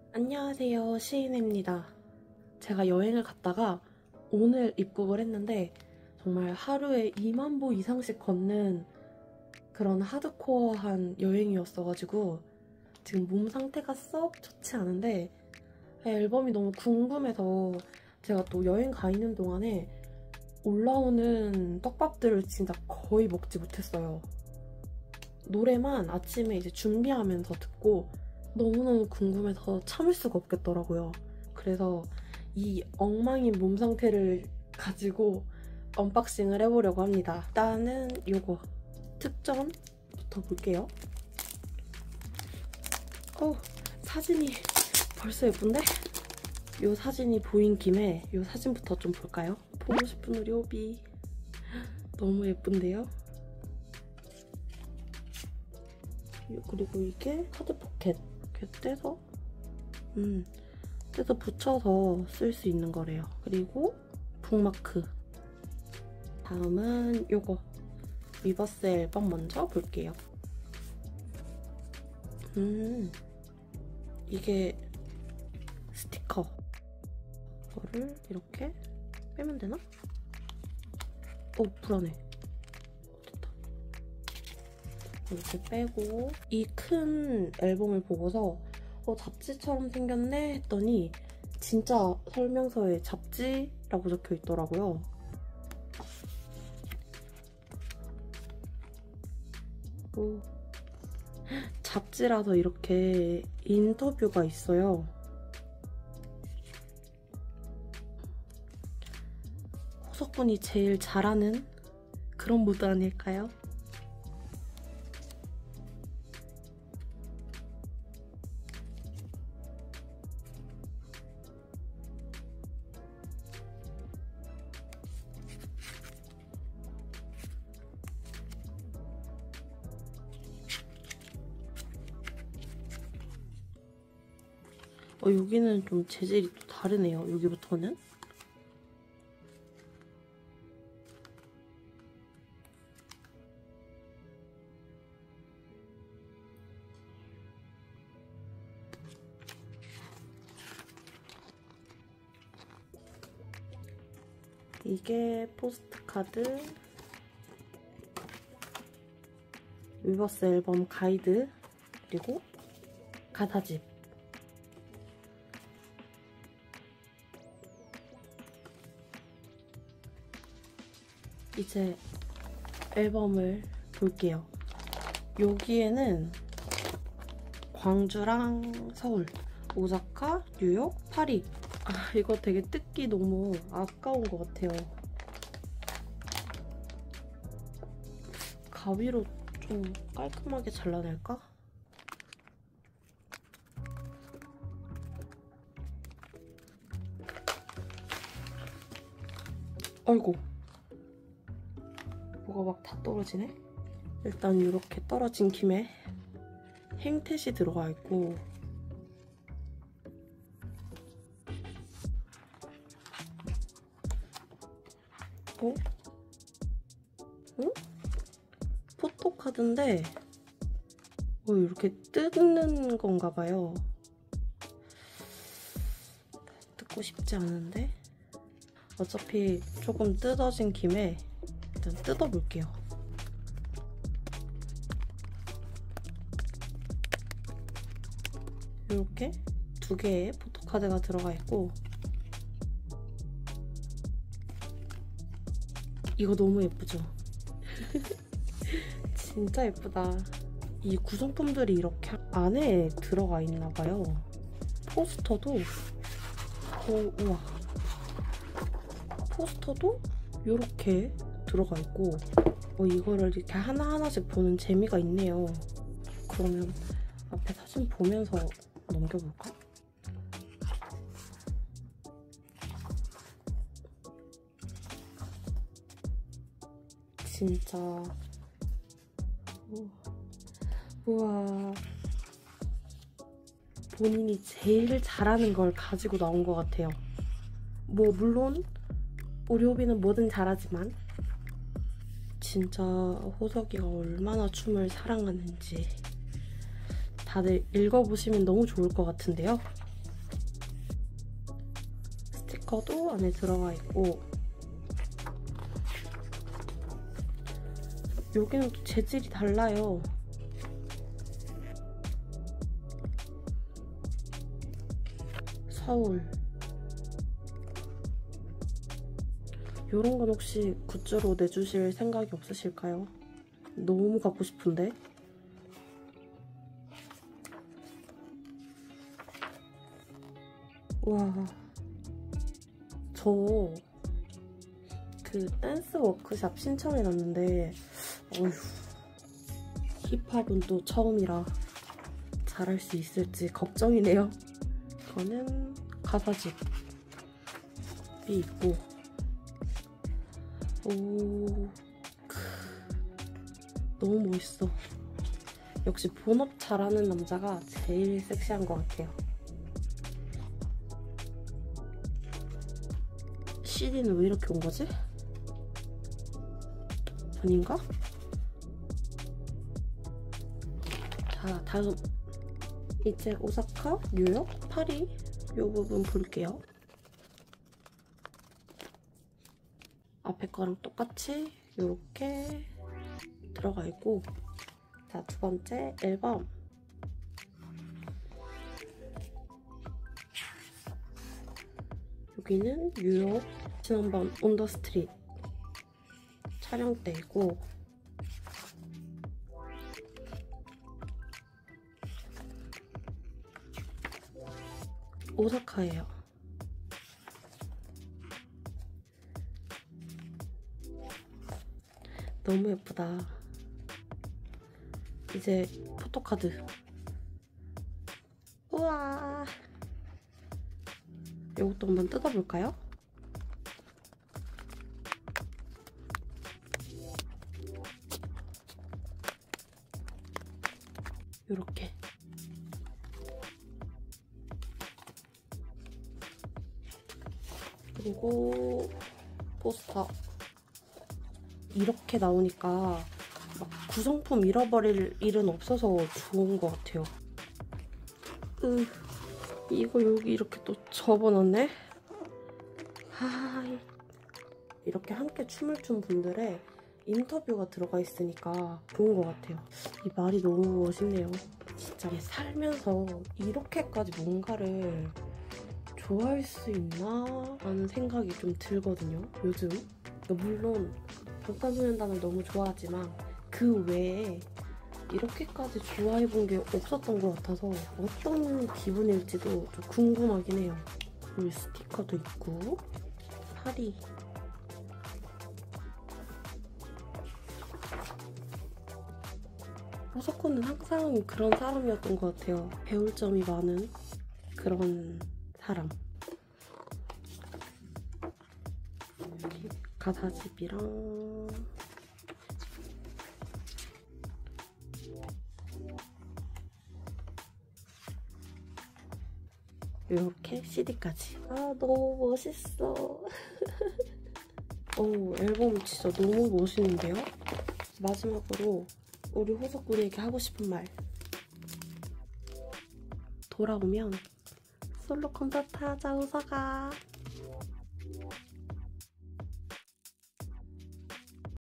안녕하세요, 시인입니다. 제가 여행을 갔다가 오늘 입국을 했는데 정말 하루에 2만 보 이상씩 걷는 그런 하드코어한 여행이었어가지고 지금 몸 상태가 썩 좋지 않은데 앨범이 너무 궁금해서 제가 또 여행 가 있는 동안에 올라오는 떡밥들을 진짜 거의 먹지 못했어요. 노래만 아침에 이제 준비하면서 듣고 너무너무 궁금해서 참을 수가 없겠더라고요. 그래서 이 엉망인 몸 상태를 가지고 언박싱을 해보려고 합니다. 일단은 요거 특전부터 볼게요. 사진이 벌써 예쁜데? 요 사진이 보인 김에 요 사진부터 좀 볼까요? 보고 싶은 우리 오비 너무 예쁜데요? 그리고 이게 카드 포켓 이렇게 떼서 붙여서 쓸 수 있는 거래요. 그리고 북마크. 다음은 요거 리버스 앨범 먼저 볼게요. 이게 스티커. 이거를 이렇게 빼면 되나? 불안해. 됐다. 이렇게 빼고 이 큰 앨범을 보고서 잡지처럼 생겼네 했더니 진짜 설명서에 잡지라고 적혀 있더라고요. 잡지라서 이렇게 인터뷰가 있어요. 호석분이 제일 잘하는 그런 무드 아닐까요? 여기는 좀 재질이 또 다르네요. 여기부터는. 이게 포스트카드, 리버스 앨범 가이드, 그리고 가사집. 이제 앨범을 볼게요. 여기에는 광주랑 서울, 오사카, 뉴욕, 파리. 이거 되게 뜯기 너무 아까운 것 같아요. 가위로 좀 깔끔하게 잘라낼까? 아이고. 뭐가 막 다 떨어지네? 일단 이렇게 떨어진 김에 행텟이 들어가 있고 응? 포토카드인데 이렇게 뜯는 건가 봐요. 뜯고 싶지 않은데 어차피 조금 뜯어진 김에 일단 뜯어볼게요. 이렇게 두 개의 포토카드가 들어가 있고 이거 너무 예쁘죠? 진짜 예쁘다. 이 구성품들이 이렇게 안에 들어가 있나 봐요. 포스터도 우와. 포스터도 이렇게 들어가 있고 이거를 이렇게 하나하나씩 보는 재미가 있네요. 그러면 앞에 사진 보면서 넘겨볼까? 진짜 우와. 본인이 제일 잘하는 걸 가지고 나온 것 같아요. 물론 우리 호비는 뭐든 잘하지만 진짜 호석이가 얼마나 춤을 사랑하는지 다들 읽어보시면 너무 좋을 것 같은데요. 스티커도 안에 들어가 있고, 여기는 또 재질이 달라요. 서울. 이런 건 혹시 굿즈로 내주실 생각이 없으실까요? 너무 갖고 싶은데. 와, 저 그 댄스 워크샵 신청해놨는데 어휴, 힙합은 또 처음이라 잘할 수 있을지 걱정이네요. 이거는 가사집이 있고, 오, 너무 멋있어. 역시 본업 잘하는 남자가 제일 섹시한 것 같아요. CD는 왜 이렇게 온 거지? 아닌가? 자, 다음. 이제 오사카, 뉴욕, 파리 이 부분 볼게요. 앞에 거랑 똑같이 이렇게 들어가 있고, 자, 두 번째 앨범. 여기는 뉴욕 지난번 온 더 스트릿 촬영 때이고, 오사카예요. 너무 예쁘다. 이제 포토카드. 우와. 이것도 한번 뜯어볼까요? 요렇게. 그리고 포스터. 이렇게 나오니까 막 구성품 잃어버릴 일은 없어서 좋은 것 같아요. 이거 여기 이렇게 또 접어놨네? 이렇게 함께 춤을 춘 분들의 인터뷰가 들어가 있으니까 좋은 것 같아요. 이 말이 너무 멋있네요. 진짜 살면서 이렇게까지 뭔가를 좋아할 수 있나? 라는 생각이 좀 들거든요, 요즘. 물론 방탄소년단을 너무 좋아하지만 그 외에 이렇게까지 좋아해본 게 없었던 것 같아서 어떤 기분일지도 좀 궁금하긴 해요. 여기 스티커도 있고, 파리. 호소코는 항상 그런 사람이었던 것 같아요. 배울 점이 많은 그런 사람. 여기 가사집이랑 이렇게 CD까지. 아, 너무 멋있어. 앨범 진짜 너무 멋있는데요? 마지막으로 우리 호석군에게 하고 싶은 말. 돌아오면 솔로 콘서트 하자, 호석아.